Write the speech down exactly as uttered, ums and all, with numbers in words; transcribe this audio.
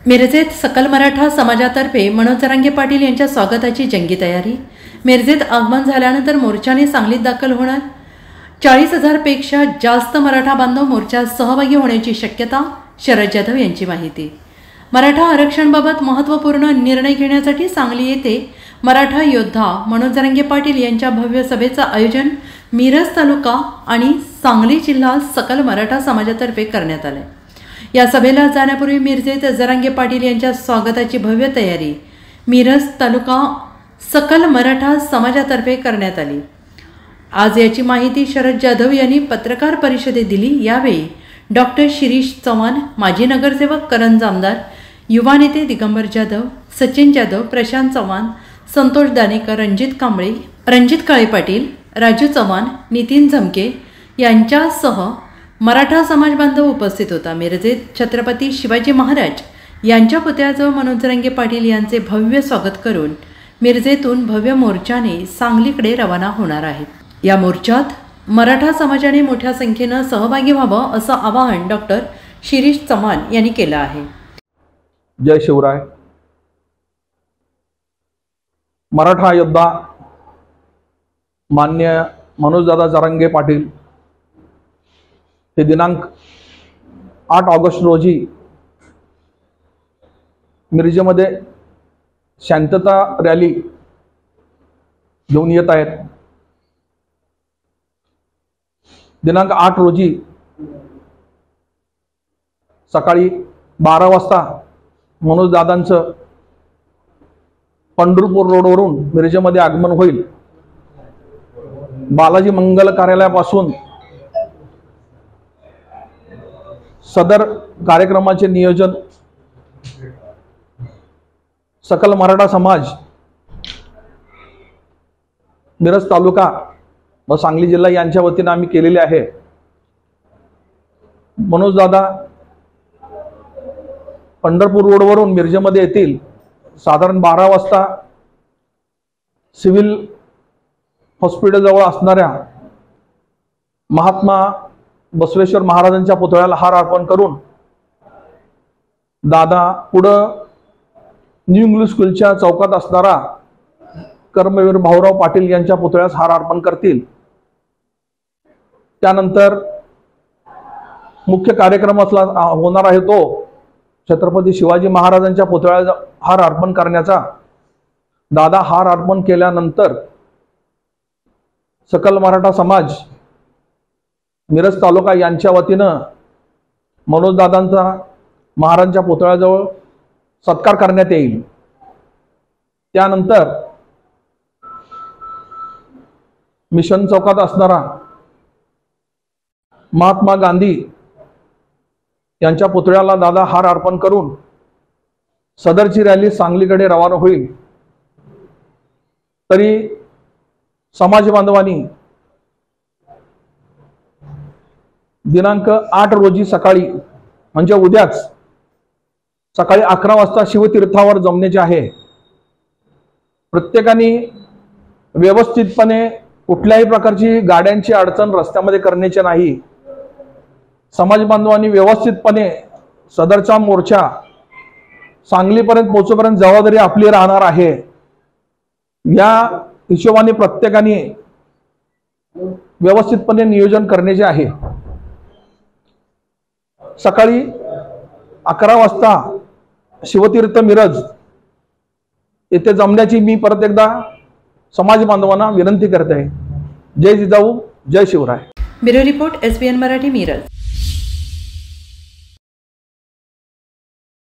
मिरजेत सकल मराठा समाजातर्फे मनोज जरांगे पाटील यांच्या स्वागताची जंगी तयारी। मिरजेत आगमन झाल्यानंतर मोर्चाने सांगलीत दाखल होणार। चाळीस हजार पेक्षा जास्त मराठा बांधव मोर्चात सहभागी होण्याची शक्यता। शरद जाधव यांची माहिती। मराठा आरक्षणाबाबत महत्त्वपूर्ण निर्णय घेण्यासाठी सांगली येथे मराठा योद्धा मनोज जरांगे पाटील यांच्या भव्य सभेचं आयोजन मिरज तालुका आणि सांगली जिल्हा सकल मराठा समाजातर्फे करण्यात आले। या सभेला जाण्यापूर्वी मिरजेत जरांगे पाटील यांच्या स्वागताची भव्य तयारी मिरज तालुका सकल मराठा समाजातर्फे करण्यात आली। आज याची माहिती शरद जाधव यांनी पत्रकार परिषदेत दिली। यावेळी डॉक्टर शिरीष चव्हाण, माजी नगरसेवक करण जामदार, युवा नेते दिगंबर जाधव, सचिन जाधव, प्रशांत चव्हाण, संतोष दानेकर, रणजित कांबळे, रणजित काळे पाटील, राजू चव्हाण, नितीन झमके यांच्यासह मराठा समाज बांधव उपस्थित होता। मिरजेत छत्रपती शिवाजी महाराज यांच्या पुतळ्याजवळ मनोज जरांगे पाटील यांचे भव्य स्वागत करून मिरजेतून भव्य मोर्चाने सांगलीकडे रवाना होणार आहेत। या मोर्चात मराठा समाजाने मोठ्या संख्येने सहभागी व्हावं असं आवाहन डॉक्टर शिरीष चव्हाण यांनी केलं आहे। जय शिवराय। मराठा योद्धा मान्य मनोजदादा जरांगे पाटील हे दिनांक आठ ऑगस्ट रोजी मिरजेमध्ये शांतता रॅली घेऊन येत आहेत। दिनांक आठ रोजी सकाळी बारा वाजता मनोज दादांचं पंढरपूर रोडवरून मिरजेमध्ये आगमन होईल। बालाजी मंगल कार्यालयापासून सदर कार्यक्रमाचे नियोजन सकल मराठा समाज मिरज तालुका व सांगली जिल्हा यांच्या वतीने आम्ही केलेले आहे। मनोज दादा पंढरपूर रोडवरून मिरजेमध्ये येतील। साधारण बारा वाजता सिव्हिल हॉस्पिटल जवळ असणाऱ्या महात्मा बसवेश्वर महाराजांच्या पुतळ्याला हार अर्पण करून दादा पुढं न्यू इंग्लिश स्कूलच्या चौकात असणारा कर्मवीर भाऊराव पाटील यांच्या पुतळ्यास हार अर्पण करतील। त्यानंतर मुख्य कार्यक्रम असला होणार आहे तो छत्रपती शिवाजी महाराजांच्या पुतळ्याला हार अर्पण करण्याचा। दादा हार अर्पण केल्यानंतर सकल मराठा समाज मिरज तालुका यांच्या वतीनं मनोज दादांचा महाराजांच्या पुतळ्याजवळ सत्कार करण्यात येईल। त्यानंतर मिशन चौकात असणारा महात्मा गांधी यांच्या पुतळ्याला दादा हार अर्पण करून सदरची रॅली सांगलीकडे रवाना होईल। तरी समाज बांधवांनी दिनांक आठ रोजी सकाळी म्हणजे उद्याच सकाळी अकरा वाजता शिवतीर्थावर जमण्याचे आहे। प्रत्येकाने व्यवस्थितपणे कुठल्याही प्रकारची गाड्यांची अडचण रस्त्यामध्ये करण्याची नाही। समाज बांधवांनी व्यवस्थितपणे सदरचा मोर्चा सांगलीपर्यंत पोहोचेपर्यंत जबाबदारी आपली राहणार आहे। या हिशोबाने प्रत्येकाने व्यवस्थितपणे नियोजन करण्याचे आहे। सकाळी अकरा वाजता शिवतीर्थ मिरज येथे जमण्याची मी परत एकदा समाज बांधवांना विनंती करते आहे। जय जिजाऊ, जय Shivray. Bureau report, S B N Marathi, Miraj.